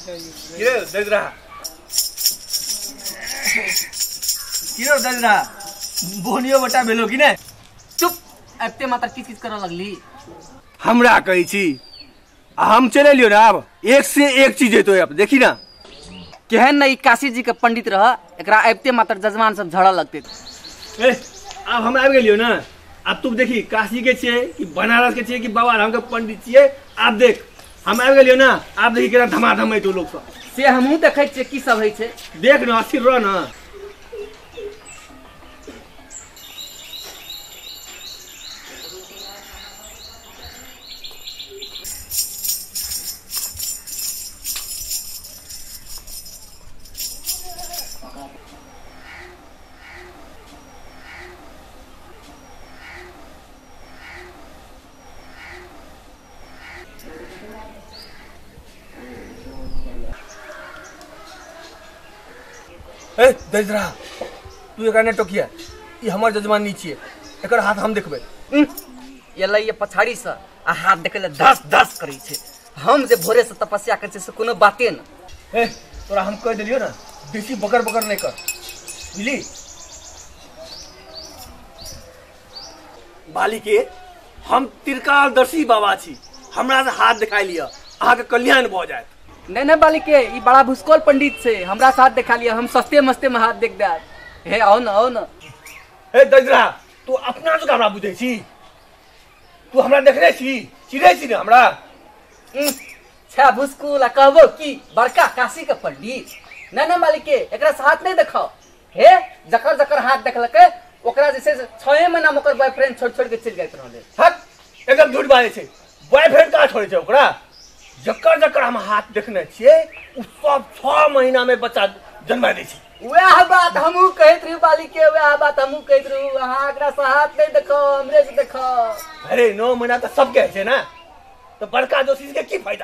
बोनियो बटा भेलो कि ने चुप एते मात्र किस करा लगली हमरा कहै छी हम चले लियो ना। अब एक से एक चीज है तो अब देखी ना केहन नहीं काशी जी के पंडित रह एकरा आबते मात्र जजमान सब झड़ा लगते ए अब हम आबि गेलियो ना। अब तू देखी काशी के छिए कि बनारस के छिए कि बाबा राम के पंडित छिए। आप देख हम आबि गेलियो ना। आप देखी केना धमाधम है तो लोग सब से हमहू देखै छिए की सब है छे। देख ना अस्थिर रह ना। ए दरिद्रा तू एकरा ने टोकिया ई हमर जजमान नी छिए। एकर हाथ हम देखबे। ये ये पछाड़ी से आ हाथ देखे ले धस धस करै छे। हम जे भोरे से तपस्या करै छे से कोनो बाते न। ए तोरा हम कह देलियो ना बेसी बकर बकर नहीं कर बुझली। बाली के हम त्रिकालदर्शी बाबा छी। हमरा से हाथ दिखा लिया अहाँ के कल्याण भ जाए। नहीं बालिक के ई बड़ा भुसकोल पंडित से हमरा साथ दिखा लिया हम सस्ते मस्ते में हाथ देख दे। हे आओ न ए दरिद्रा तू अपना से हमरा बुझै छी। तू हमरा देखने छी चिरै छी ना हमरा। छा भुसकोल कहबो की बड़का काशी के पंडित न मालिक के एकरा से हाथ नहीं देखाओ। हे जकर जकर हाथ देखलके ओकरा जैसे 6 महीना में ओकर बॉयफ्रेंड छोड़ छोड़ के चल जाइत रहले। हट एकदम झूठ बाजै छै। बॉयफ्रेंड का छोड़े छै ओकरा। जकर जकर हम हाथ देखने छिए उ सब 6 महीना में बच्चा जन्मा दै छै। वह बात हमहू कहत रही बालिक के वह बात हमहू कहत रही। अहाँ एकरा से हाथ नहीं देखो हमरे से देखो। अरे 9 महीना तो सब कहे छै ना। तो बड़का जोशी के की फायदा।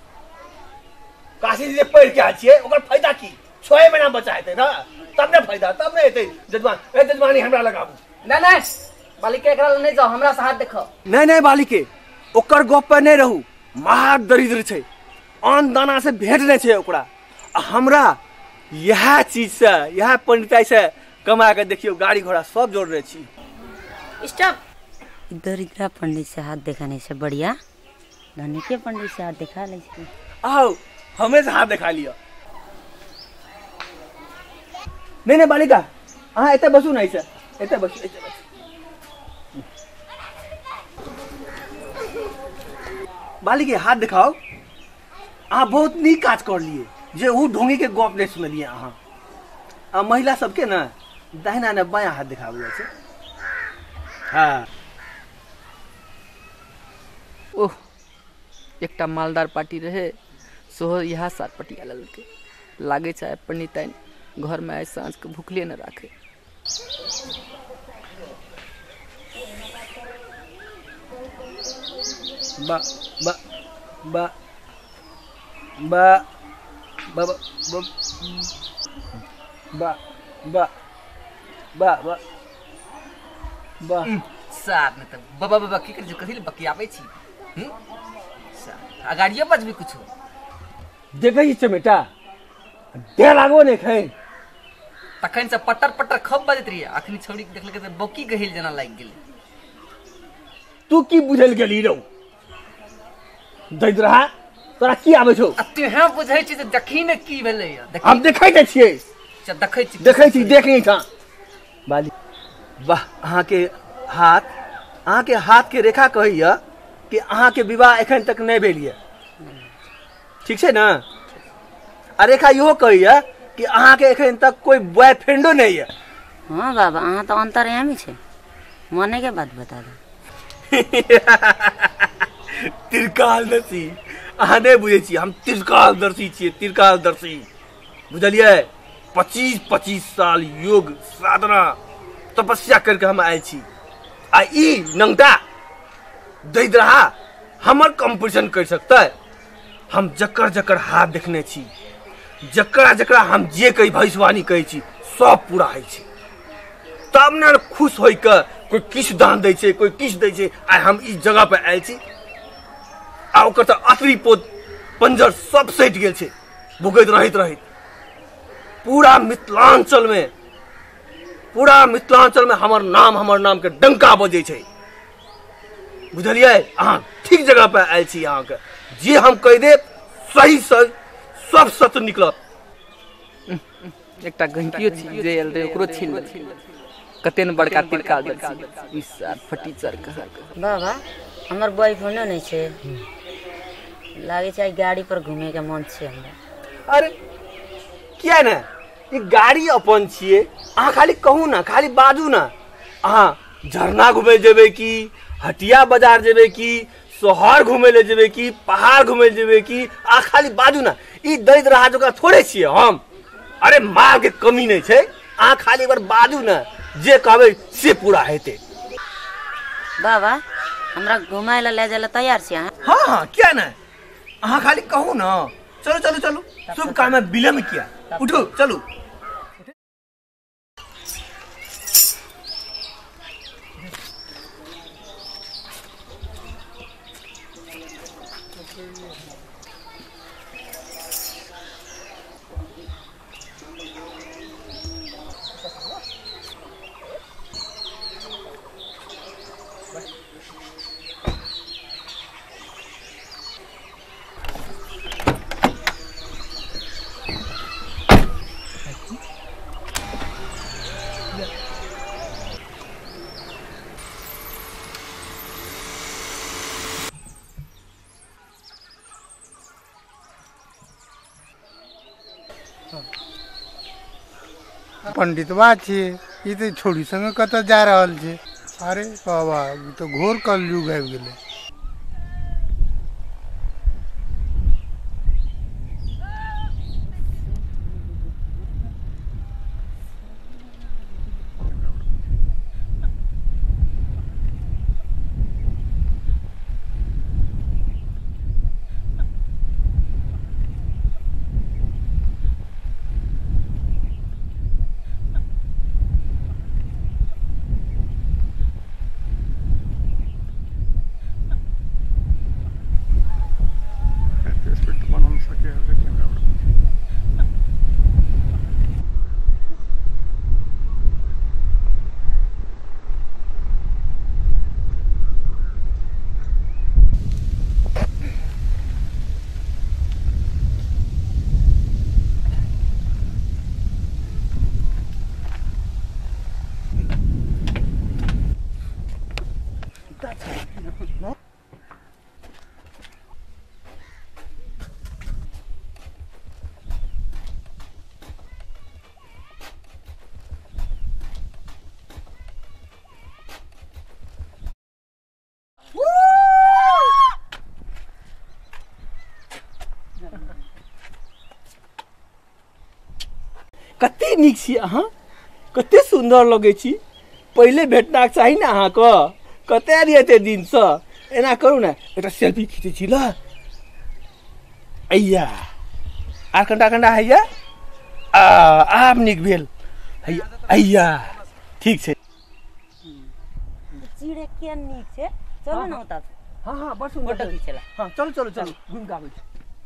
काशी जे पढ़ के आ छिए ओकर फायदा की 6 महीना बच्चा हेतै ना तब ने फायदा तब ने हेतै जजमान। ए जजमानी हमरा लगाबू। नहीं बालिक के एकरा नहीं जाओ हमरा से हाथ देखो। नहीं बालिक के ओकर गप पर नहीं रहू। महा दरिद्र छै अन्न दाना से भेंट नहीं छै ओकरा। हमरा यह चीज से यह पंडिताई से कमा के देखियो गाड़ी घोड़ा सब जोड़ने छी। स्टॉप। दरिद्रा पंडित से हाथ देखाने से बढ़िया धनी के पंडित से हाथ दिखा ले छी। आओ हमें से हाथ दिखा लिया। नहीं बालिका अहाँ एते बसू नहीं से एते बसू एते बसू। बालिके हाथ दिखाओ। अहाँ बहुत नीक काज कर लिए जे ऊ ढोंगी के गप नहीं सुनलिए। अहाँ महिला सबके ना दाहिना ने बायां हाथ दिखाबे छै। हाँ ओह एकटा मालदार पार्टी रहे सोहो यहाँ सात पटिया ललके लागे चाहे पंडिताइन घर में आए सांझ के भूखले न राखे। बा बा बा बा बा बा बा बा बा बा साथ में तो बाबा बाबा की कर जो कथि बकियाबै छी। अगाड़िए बजबी कुछो देखै छी चमेटा दे लागो नहीं खै। तखन से पटर पटर खब बजत रही अखनी छौड़ी के देखलके त बकी गहिल जना लाग गेल। तू की बुझल गेली रौ दरिद्रा तोरा की आबै छौ। तू है बुझै छी त देखी ने की भेलै। हम देखै त छियै देखै छी देख नहीं था। बाली वाह अहाँ के हाथ के रेखा कहैया कि अहाँ के विवाह एखन तक नहीं भेल ये ठीक है ना। आ रेखा इहो कहैया कि अहाँ के एखन तक कोई बॉयफ्रेंडो नहीं है। हाँ बाबा अहाँ तो अंतर्यामी छे मने के बात बता दो। त्रिकालदर्शी अहाँ नहीं बुझे छी। हम त्रिकालदर्शी छियै त्रिकालदर्शी बुझलिए। 25-25 साल योग साधना तपस्या करके हम आए छी। आ ई नंगटा दरिद्रा हमर कंपटीशन कर सकता है। हम जकर जकर हाथ देखने छी जकरा जकरा हम जे कही भविष्यवाणी कहै छी सब पूरा होइ छै। तब ने खुश होई के कोई किछ दान दै छै कोई किछ दै छै। आइ हम इस जगह पे आयल छी आ ओकर त असली पंजर सब सटि गेल छै। भुगैत रहित रहित पूरा मिथिलांचल में हमर नाम के डंका बजे छै। बुझलिए अहाँ ठीक जगह पे आयल छी। अहाँ के जे हम कह देब सही सब सत्य निकलत। एकटा घंटियो छी जे एल रे ओकरो छीन ले कते न बड़का तिरका दल छी इस फटीचर कहा। बाबा हमर बॉयफ्रेंड नहीं छे, लागे छै गाड़ी पर घूमे के मन छे हमरा। अरे किया ना ई गाड़ी अपन छिए, अहाँ खाली कहू ना, खाली बाजू ना। अहाँ झरना घूमे जेबे की, हटिया बाजार जेबे की, शहर घूमे ले जेबे की, पहाड़ घूमे जेबे की, अहाँ खाली बाजू ना। ई दैत रहा जोका थोड़े छिए हम। अरे मार के कमी नहीं छे, अहाँ खाली एक बार बाजू ना, जे कहबे से पूरा हेते। बाबा हमरा घुमाए ला ले जाए ला तैयार छी अहाँ? हाँ क्या ना, अहाँ खाली कहू ना। चलो चलो चलो, शुभ काम में विलम्ब किया, उठो चलो। पंडितवा छे, ई तो छोड़ी संग कत जा रहल छे। अरे बाबा ई तो घोर कलयुग आबि गेलै। कते नीक छी अहाँ, कते सुंदर लगे छी। पहले भेटनाक चाही ना अहाँ के, कते रियते दिन से। एना करू ना, एकटा सेल्फी खींचे छी ल। अय्या आ कंडा हैया, आब नीक भेल। अय्या ठीक छै। चिड़े के नीक छे, चलो ना ओता। हां बस फोटो खींचेला। हां चलो चलो चलो घूम के आबै छी।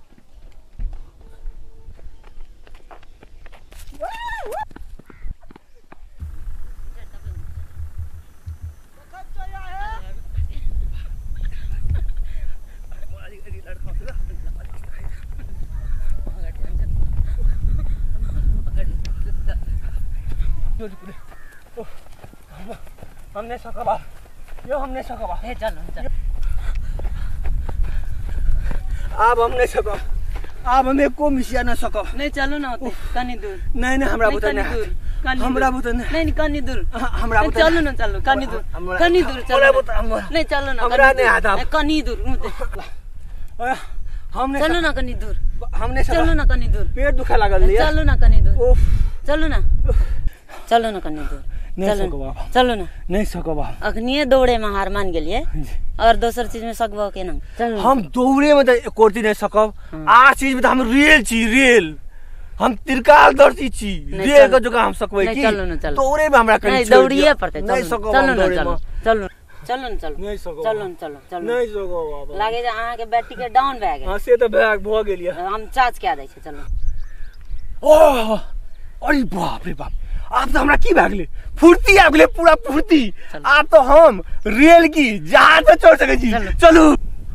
हमने सकबा, यो हमने सकबा। ए चल चल। अब हमने सकब, अब हमें को मिसिया न सकब। नहीं चलो ना ओते, कनी दूर। नहीं नहीं हमरा बुता नहीं, हमरा बुता नहीं। नहीं कनी दूर, हमरा बुता चलो ना चलो, कनी दूर चलो। नहीं चलो ना, हमरा नहीं आता। कनी दूर हमने चलो ना कनी दूर। हमने चलो ना कनी दूर, पेट दुखा लागल है। चलो ना कनी दूर। ओफ चलो ना, चलो ना कनी दूर। नहीं सकब, चलो ना। नहीं सकब। अखनिए दौड़े में हार मान गेलिए और दोसर चीज में सकबो के ना। चलो हम दौड़े में तो एकोरती नहीं सकब। आर चीज में तो हम रेल छी, रेल हम तिरकाल दर्शी छी। रेल का जगह हम सकबै की? चलो ना चलो। दौड़े में हमरा कहीं नहीं दौड़िए पड़ते। नहीं सकब। चलो ना चलो, चलो चलो ना चलो। नहीं सकब। चलो ना चलो चलो। नहीं सकब बाबा। लागे जे अहाँ के बैटरी के डाउन भए गेल। हां से तो बैग भ गेलिए। हम चार्ज कए दै छै। चलो ओह अरे बाप रे बाप आप तो हमरा की भए गेलै फुर्ती आबि गेलै पूरा फुर्ती आब तो हम रेल की जहाज से चढ़ सकै छी चलू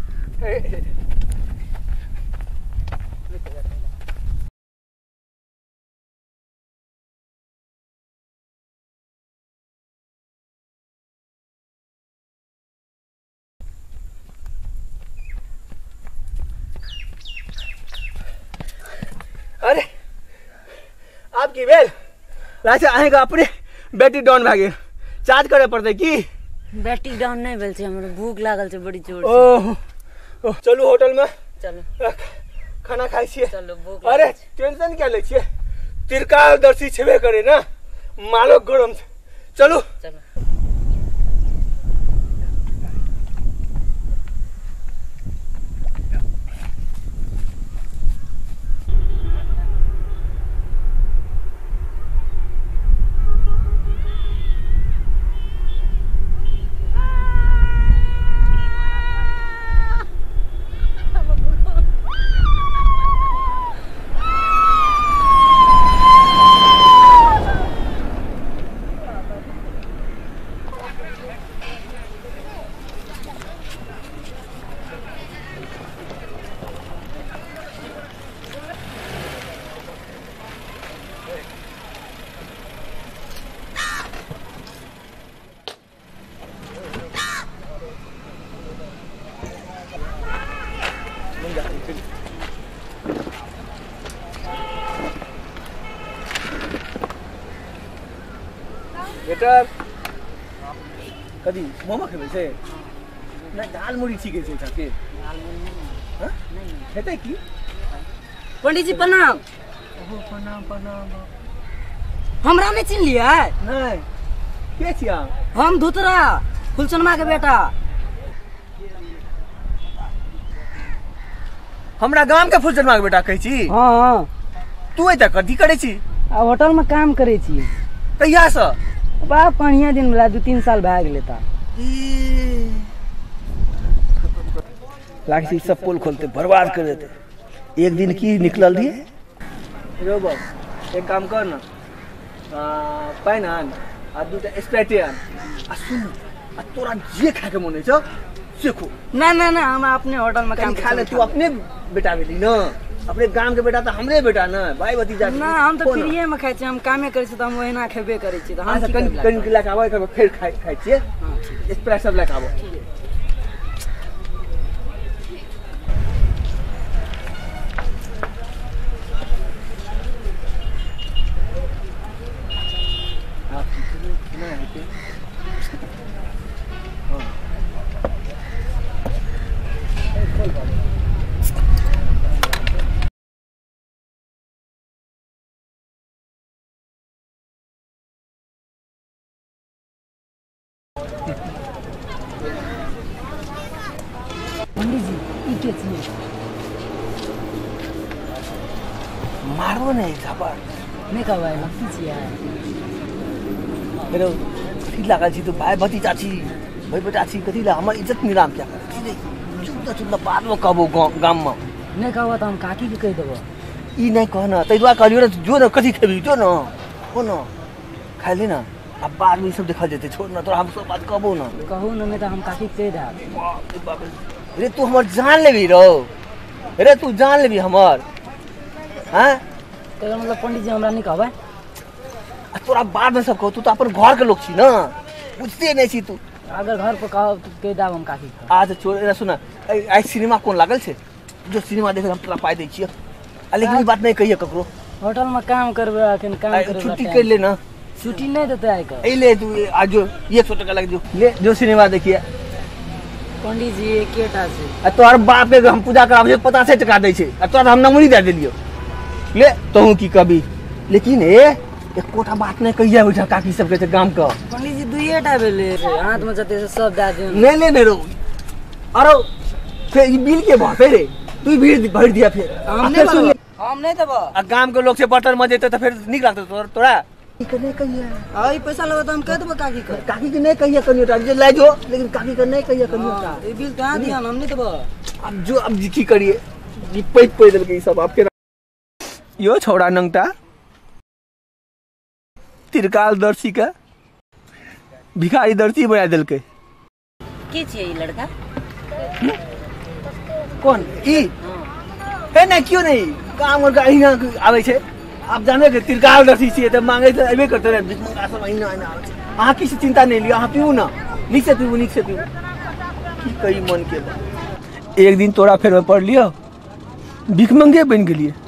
अरे आपकी बेल लाइसे आएगा अपने बैटरी डाउन भए गेल चार्ज करे पड़ते की बैटरी डाउन नहीं भेल छै हमरा भूख लागल छै बड़ी जोर ओह चलू होटल में चलो खाना खाई छिए चलो भूख अरे टेंशन क्या ले छिए त्रिकालदर्शी छेबे करे ना मालो गरम चलू चलो बेटा कदी मोमो खेबै छै ना दाल मुड़ी छिके छै छके हां खेतै की पंडित जी प्रणाम ओहो प्रणाम प्रणाम हमरा नहीं चिन्ह लिया नहीं के छिया हम धुतरा फुलचनमा के बेटा हमरा गांव के फुलचनमा के बेटा कहै छी हां तू एत कथी करै छी आ होटल में काम करे छी कहिया से बा बढ़िया दिन वाला 2-3 साल भए गेलै ता लागी सब पोल खोलते बर्बाद कर देते एक दिन की निकलल दिए रो बाब एक काम कर ना पाइन आन आ दूटा स्प्राइट आन आ सुन आ तोरा जे खाए के मन छ से खो ना ना ना हम अपने होटल में काम खा ले तू अपने बेटा भेली न अपने गांव के बेटा तो हमरे बेटा न भाई भतीजा ना हम तो फ्रीए में खाइ छी हम कामे करे छी त हम ओहिना खेबे करे छी त हम कन के लाके आबै फिर खाइ छिए स्प्राइट सब लाके आबै पंडित जी ई के छी मारो नहीं झपड़ नहीं कहबै लगती छी यार हेलो कथी लागल छी तो भाई भतीजा छी भाई बेटा छी कथी ला हमर इज्जत नीलाम क्या करे चुप चुप बाद में कहबो गाम में नहीं कहबो त हम काकी के कह देबो ई नहीं कहना तै दुआ कहलियो रे जो न कथी खेबी जो न हो न खा ले ना अब बाद में सब देखा जेते छोड़ ना तोरा हम सब बात कहबो ना कहू न नहीं त हम काकी के कह देब रे तू हमर जान लेबी रो रे तू जान लेबी हमर हैं तो मतलब पंडित जी हमरा नहीं कहबै तोरा बाद में सब कहू तू तो अपन घर के लोग छी ना बुझते नहीं छी तू अगर घर पर कहब तो कह देब हम काकी के आज छोड़ रे सुना आई सिनेमा कोन लागल छे जो सिनेमा देखे हम तोरा पाई दै छियै लेकिन ई बात नहीं कहिए ककरो होटल में काम करबे अखन काम करबे छुट्टी कर ले ना छुट्टी नहीं देते आइ का ए ले तू आज जो 100 टका लग जो ले जो सिनेमा देखिए पंडित जी एकेटा छै आ तोहर बाप के हम पूजा कराबे 50 टका दै छै आ तोरा हम नमूनी दे देलियो ले तोहू की कभी लेकिन एक कोठा बात नहीं कहिए बैठा काकी सब के गांव का पंडित जी दुइएटा भेले हाथ में जते से सब दे दे नहीं ले रो अरे फिर ई बिल के भरते रे तू भीड़ भर दिया फिर हम नहीं देबो आ गांव के लोग से बर्तन मजेते तो फिर निक लागत तोरा नहीं कहिए आई पैसा लेबो त हम कह देबो काकी के काकी के नहीं कहिए कनियोटा जे ले जो लेकिन काकी के नहीं कहिए कनियोटा ई बिल कहां दिया हम नहीं देबो अब जो अब की करिए जी पैद पैदल के सब आपके यो छोड़ा नंगटा त्रिकालदर्शी का भिखारी दर्शी बना दिल के। के छियै ई लड़का? कौन ई है ना? क्यों नहीं काम और गाड़ी ना आवे छे। आप जाने के त्रिकालदर्शी छियै त मांगे त अबे करते रहे। भिख मंगा सब अहिना अहिना आवे छे। अहाँ किसी चिंता नहीं लियो, अहाँ पीऊ ना, नीक से पीऊ, नीक से पीऊ। की कई मन के एक दिन तोरा फेर में पड़ लियो, भिख मंगे बन गेलिए।